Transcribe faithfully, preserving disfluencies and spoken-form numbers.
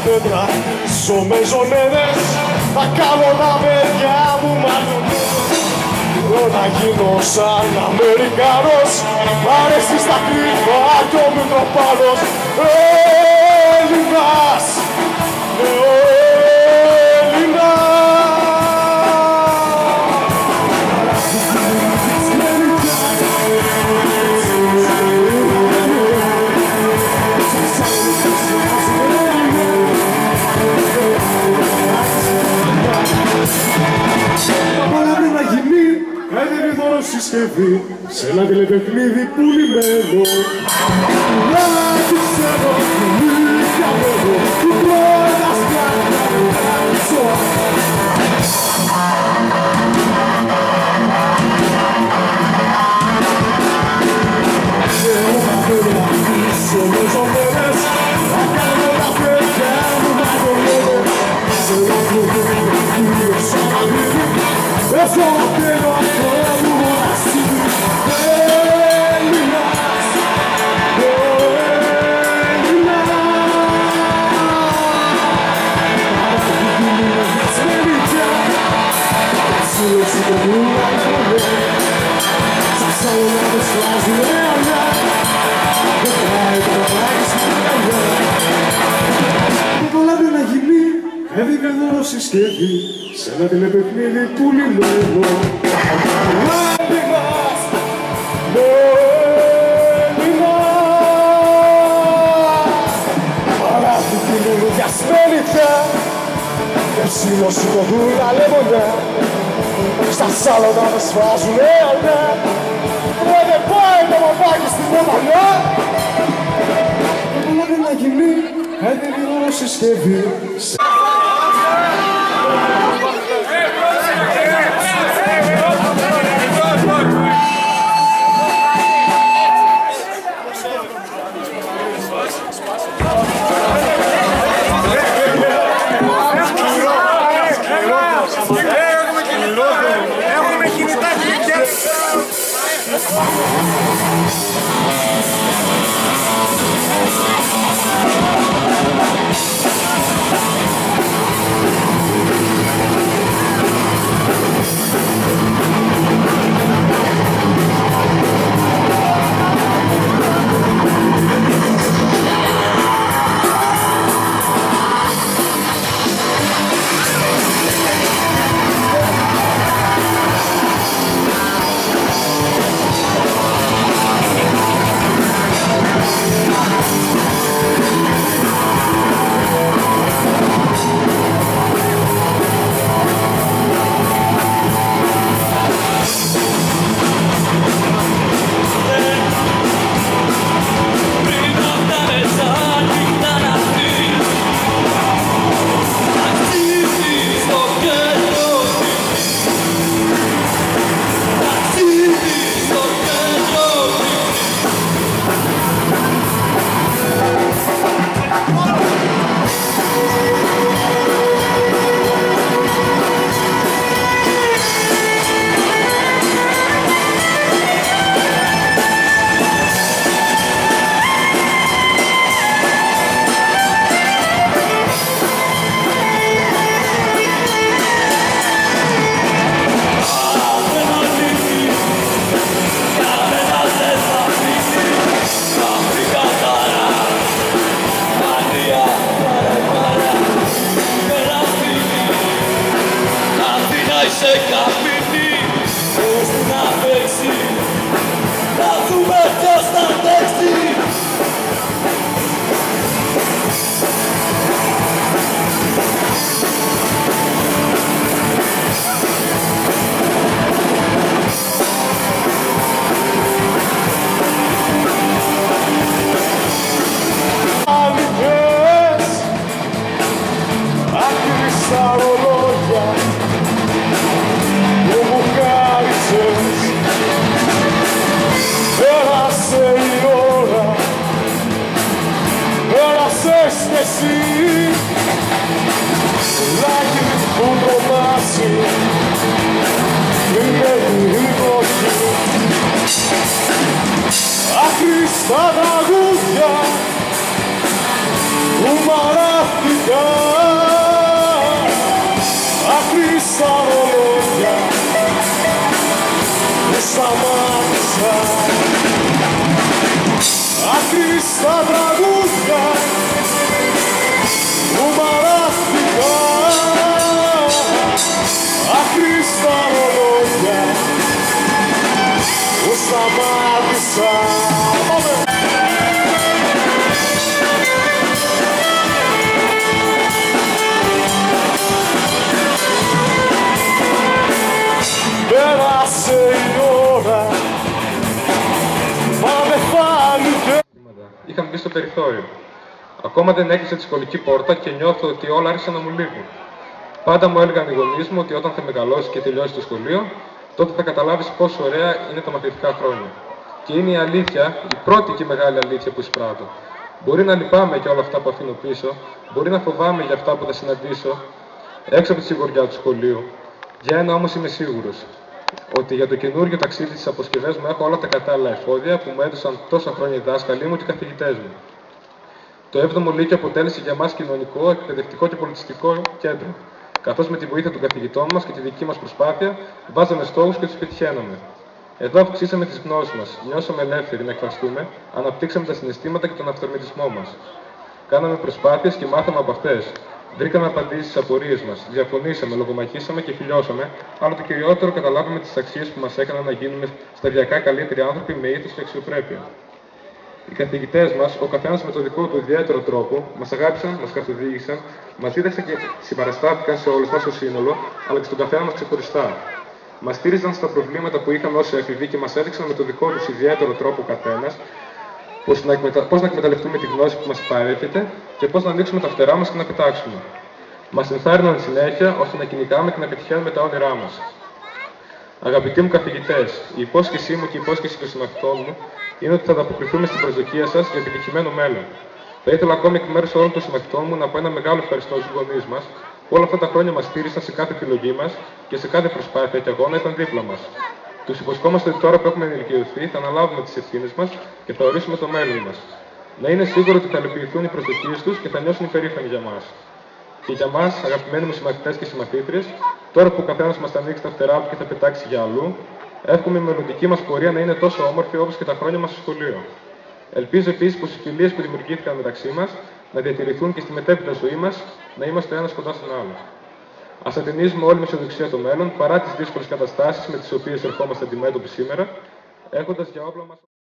πέτρα, ζω με ζωνέδες, θα κάνω τα παιδιά μου μαλλιονέδες. Θέλω να γίνω σαν Αμερικάνος, μ' αρέσει στα κρύβα κι ο Μητροπάνος. Έλληνας, ναι ο Έλληνας. Συσκευή σε ένα τηλεπαιχνίδι πουλημένο. Να τη ξέρω πουλή για λόγο του πρώτα σκάτα μου κάτσω. Θέλω να θέλω να πίσω με ζωμένες, να κάνω τα παιδιά μου να ζωνεύω. Σε ένα τηλεπαιχνίδι σαν να δείτε, όσο θέλω αυτό μου. Έδικα δώρο συσκευή σε ένα τηλεπαιχνίδι πουλημένο. Έλληνας, ναι Έλληνας. Παράθηκη μου λουδιασμένη πια και ψήλωση το δούλα λεμονιά. Στα σάλωνα με σφάζουνε αλιά. Ρε δεν πάει το μαπάκι στην ποδαλιά. Έπρεπε να γίνει έδικα δώρο συσκευή. Έχουμε κινητά χιλικές. σε καπνί, πώς να παίξει, να δούμε ποιος θα αντέξει. Εσύ, λάκι που τρομάσει, είναι λίγο εκεί. Άχρηστα τραγούδια που μ' αράθηκαν σταμάτησα. Άκριστα τραγούδια που μαράθηκα, άκριστα ρολόγια που σταμάτησα. Πέρασε η ώρα, μα δεν φάνηκε. Είχα μπει στο περιθώριο. Ακόμα δεν έκλεισε τη σχολική πόρτα και νιώθω ότι όλα άρχισαν να μου λείπουν. Πάντα μου έλεγαν οι γονείς μου ότι όταν θα μεγαλώσει και τελειώσει το σχολείο, τότε θα καταλάβεις πόσο ωραία είναι τα μαθητικά χρόνια. Και είναι η αλήθεια, η πρώτη και μεγάλη αλήθεια που εισπράττω. Μπορεί να λυπάμαι για όλα αυτά που αφήνω πίσω, μπορεί να φοβάμαι για αυτά που θα συναντήσω έξω από τη σιγουριά του σχολείου. Για ένα όμως είμαι σίγουρος, ότι για το καινούργιο ταξίδι στις αποσκευές μου έχω όλα τα κατάλληλα εφόδια που μου έδωσαν τόσα χρόνια οι δάσκαλοι μου και οι καθηγητές μου. Το έβδομο Λύκειο αποτέλεσε για μας κοινωνικό, εκπαιδευτικό και πολιτιστικό κέντρο, καθώς με τη βοήθεια των καθηγητών μας και τη δική μας προσπάθεια βάζαμε στόχους και τους πετυχαίναμε. Εδώ αυξήσαμε τις γνώσεις μας, νιώσαμε ελεύθεροι να εκφραστούμε, αναπτύξαμε τα συναισθήματα και τον αυθορμητισμό μας. Κάναμε προσπάθειες και μάθαμε από αυτές. Βρήκαμε απαντήσεις στις απορίες μας, διαφωνήσαμε, λογομαχήσαμε και φιλιώσαμε, αλλά το κυριότερο καταλάβαμε τις αξίες που μας έκαναν να γίνουμε σταδιακά καλύτεροι άνθρωποι με ήθος και αξιοπρέπεια. Οι καθηγητές μας, ο καθένας με τον δικό του ιδιαίτερο τρόπο, μας αγάπησαν, μας καθοδήγησαν, μας δίδαξαν και συμπαραστάθηκαν σε όλους μας ως σύνολο, αλλά και στον καθένα μας ξεχωριστά. Μας στήριζαν στα προβλήματα που είχαμε ως έφηβοι και μας έδειξαν με τον δικό τους ιδιαίτερο τρόπο ο καθένας πώς να, εκμετα... πώς να εκμεταλλευτούμε τη γνώση που μας παρέχεται και πώς να ανοίξουμε τα φτερά μας και να πετάξουμε. Μας ενθάρρυναν συνέχεια ώστε να κυνηγάμε και να πετυχαίνουμε τα όνειρά μας. Αγαπητοί μου καθηγητές, η υπόσχεσή μου και η υπόσχεση των συμμαθητών μου είναι ότι θα ανταποκριθούμε στην προσδοκία σας για επιτυχημένο μέλλον. Θα ήθελα ακόμη εκ μέρους όλων των συμμαθητών μου να πω ένα μεγάλο ευχαριστώ στους γονείς μας, που όλα αυτά τα χρόνια μας στήρισαν σε κάθε επιλογή μας και σε κάθε προσπάθεια και αγώνα ήταν δίπλα μας. Τους υποσχόμαστε ότι τώρα που έχουμε ενηλικιωθεί θα αναλάβουμε τις ευθύνες μας και θα ορίσουμε το μέλλον μας. Να είναι σίγουρο ότι θα υλοποιηθούν οι προσδοκίες τους και θα νιώσουν υπερήφανοι για μας. Και για μας, αγαπημένοι μου συμμαθητές και συμμαθήτριες, τώρα που ο καθένας μας θα ανοίξει τα φτερά του και θα πετάξει για αλλού, εύχομαι η μελλοντική μας πορεία να είναι τόσο όμορφη όπως και τα χρόνια μας στο σχολείο. Ελπίζω επίσης πως οι φιλίες που δημιουργήθηκαν μεταξύ μας να διατηρηθούν και στη μετέπειτα ζωή μας να είμαστε ένας κοντά στον άλλο. Ας ατενίζουμε όλοι με αισιοδοξία το μέλλον παρά τις δύσκολες καταστάσεις με τις οποίες ερχόμαστε αντιμέτωποι σήμερα, έχοντας για όπλα μας.